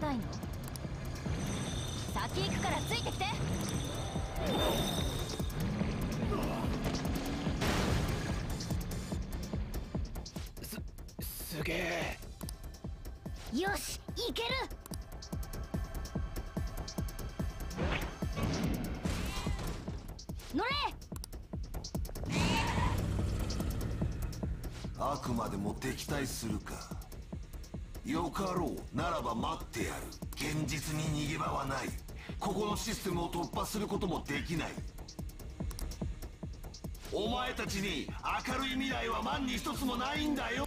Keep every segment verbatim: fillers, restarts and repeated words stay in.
ないの？先行くからついてきて。 すすげえ。 よし、いける。乗れ。 あくまでも敵対するか。よかろう。ならば待ってやる。現実に逃げ場はない。ここのシステムを突破することもできない。お前たちに明るい未来は万に一つもないんだよ。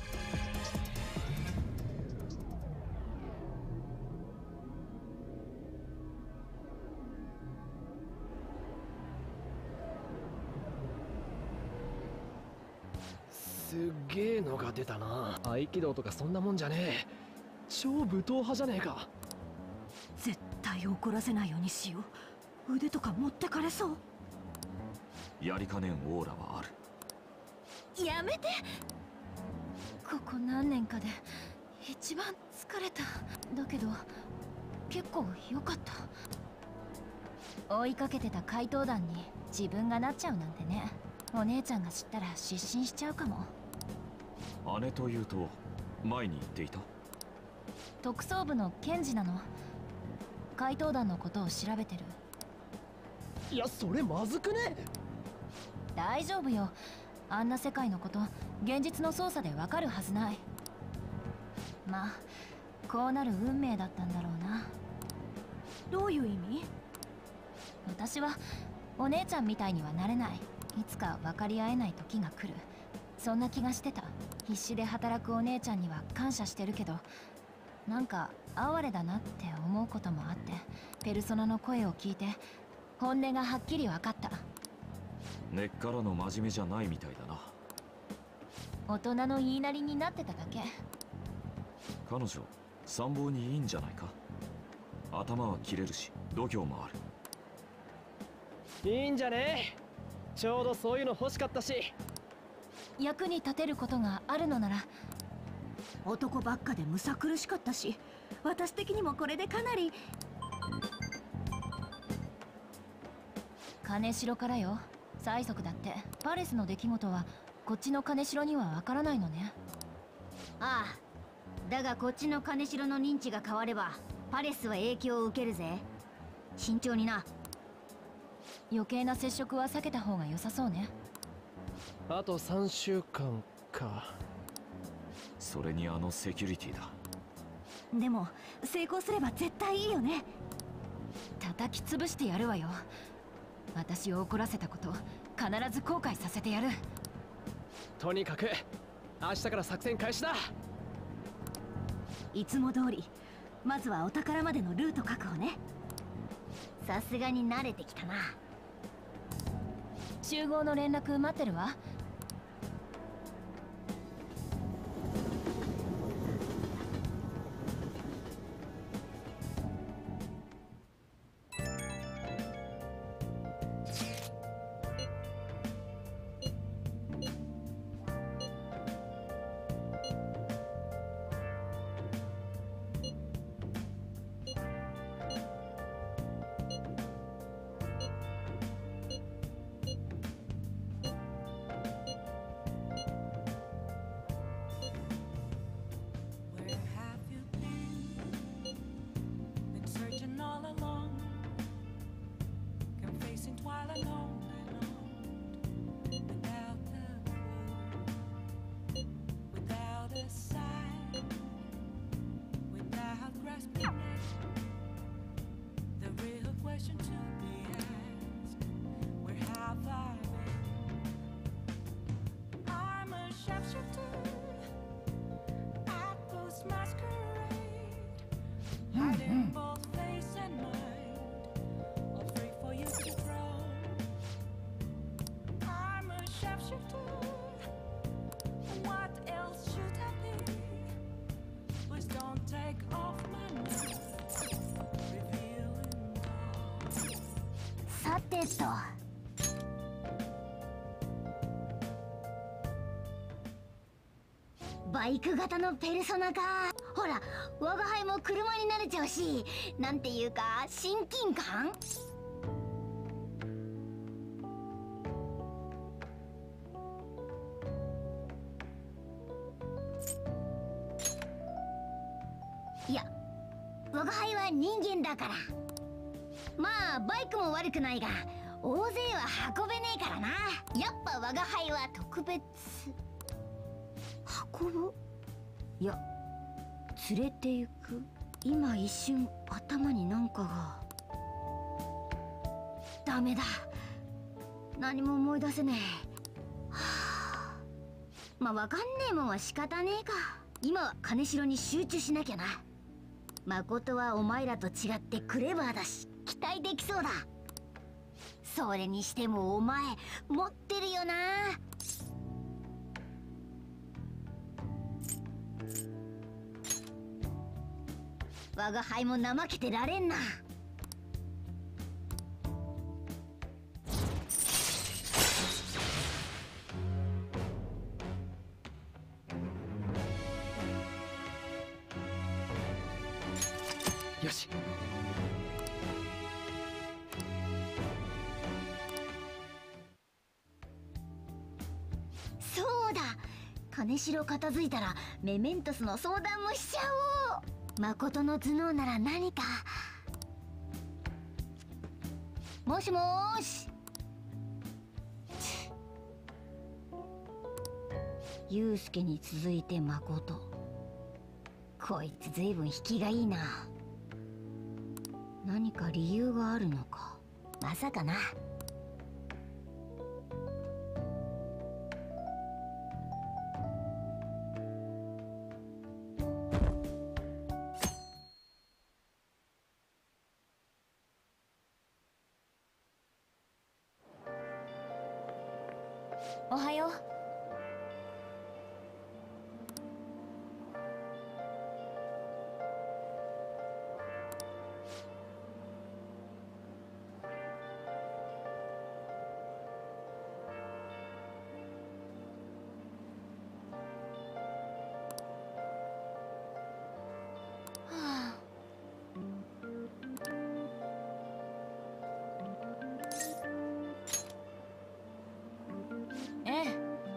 すっげえのが出たな。合気道とかそんなもんじゃねえ。超武闘派じゃねえか。 絶対怒らせないようにしよう。腕とか持ってかれそう。 やりかねんオーラはある。 やめて。ここ何年かで一番疲れた。だけど結構良かった。追いかけてた怪盗団に自分がなっちゃうなんてね。お姉ちゃんが知ったら失神しちゃうかも。 姉というと前に言っていた。 特捜部の検事なの。怪盗団のことを調べてる。 いや、それまずくね？ 大丈夫よ。あんな世界のこと現実の捜査でわかるはずない。まあこうなる運命だったんだろうな。 どういう意味？ 私はお姉ちゃんみたいにはなれない。いつか分かり合えない時が来る。そんな気がしてた。必死で働くお姉ちゃんには感謝してるけど、なんか哀れだなって思うこともあって、ペルソナの声を聞いて本音がはっきり分かった。 根っからの真面目じゃないみたいだな。 大人の言いなりになってただけ。 彼女参謀にいいんじゃないか。頭は切れるし度胸もある。いいんじゃねえ。ちょうどそういうの欲しかったし。 役に立てることがあるのなら。 男ばっかでむさ苦しかったし、私的にもこれでかなり。 金城からよ。催促だって。パレスの出来事はこっちの金城にはわからないのね。 ああ、だがこっちの金城の認知が変わればパレスは影響を受けるぜ。慎重にな。 余計な接触は避けた方が良さそうね。 あとさんしゅうかんか。 それにあのセキュリティだ。 でも成功すれば絶対いいよね。 叩き潰してやるわよ。私を怒らせたこと必ず後悔させてやる。 とにかく明日から作戦開始だ。 いつも通りまずはお宝までのルート確保ね。 さすがに慣れてきたな。 集合の連絡待ってるわ。 さてと。バイク型のペルソナか。 ほら我が輩も車に慣れちゃうし、なんていうか親近感。いや、我が輩は人間だから。まあバイクも悪くないが大勢は運べねえからな。やっぱ我が輩は特別。運ぶ？いや、連れて行く。今一瞬頭になんかが。ダメだ、何も思い出せねえ。はあ、まあわかんねえもんは仕方ねえか。今は金城に集中しなきゃな。誠はお前らと違ってクレバーだし期待できそうだ。それにしてもお前持ってるよな。我が輩も怠けてられんな。 よし。 そうだ、金城片付いたらメメントスの相談もしちゃおう。誠の頭脳なら何か。もしもーし。祐介に続いて誠。こいつずいぶん引きがいいな。何か理由があるのか。まさかな。 おはよう。ええ、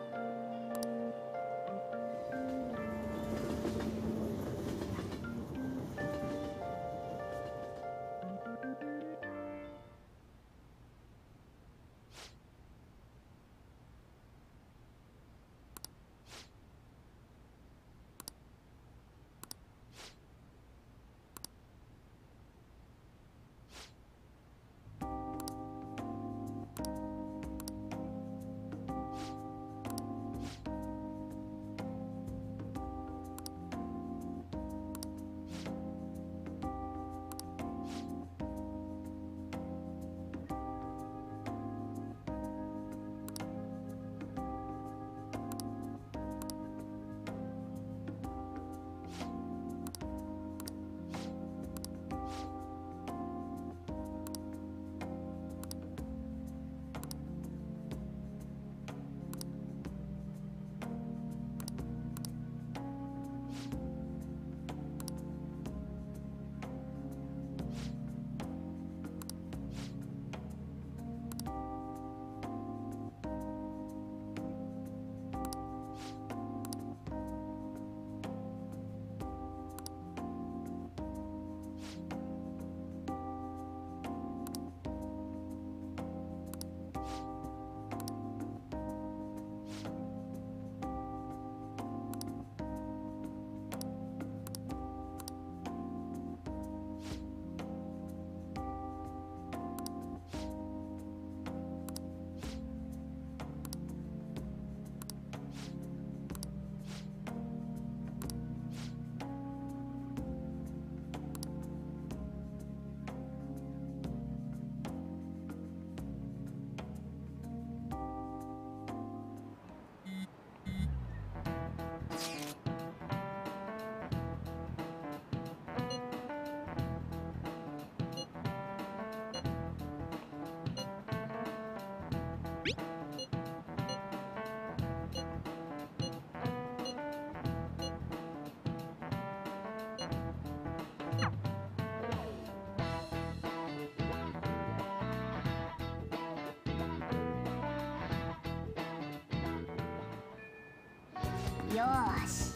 よーし。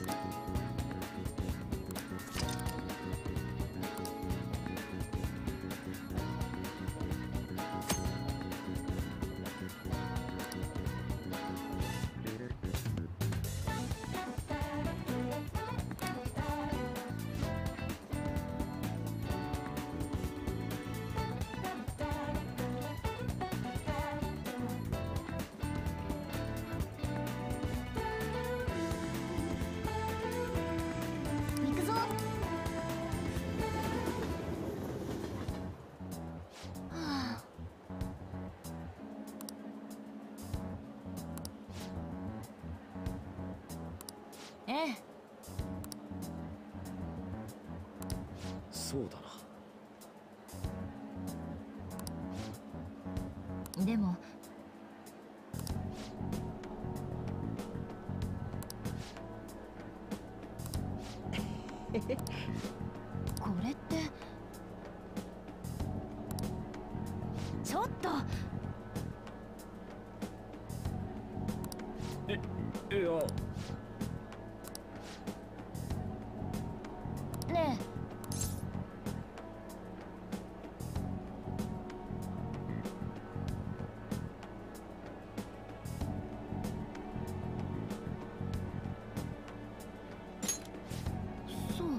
行くぞ。はあ。 ええ、 そうだな。 でもこれってちょっといや、 ねえ、そう。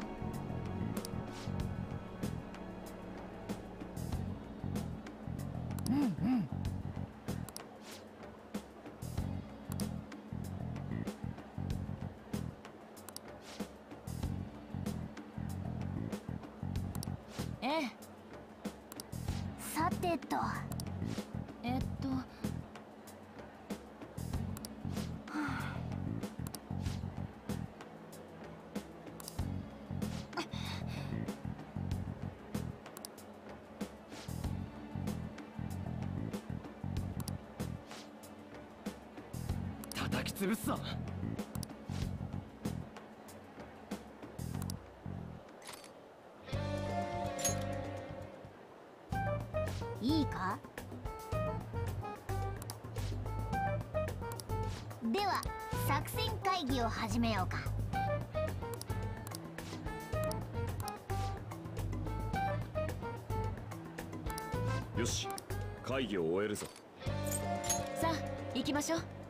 うんうん。ええ、 さてと。 えっと叩き潰すぞ。 いいか。では作戦会議を始めようか。 よし、会議を終えるぞ。 さあ行きましょう。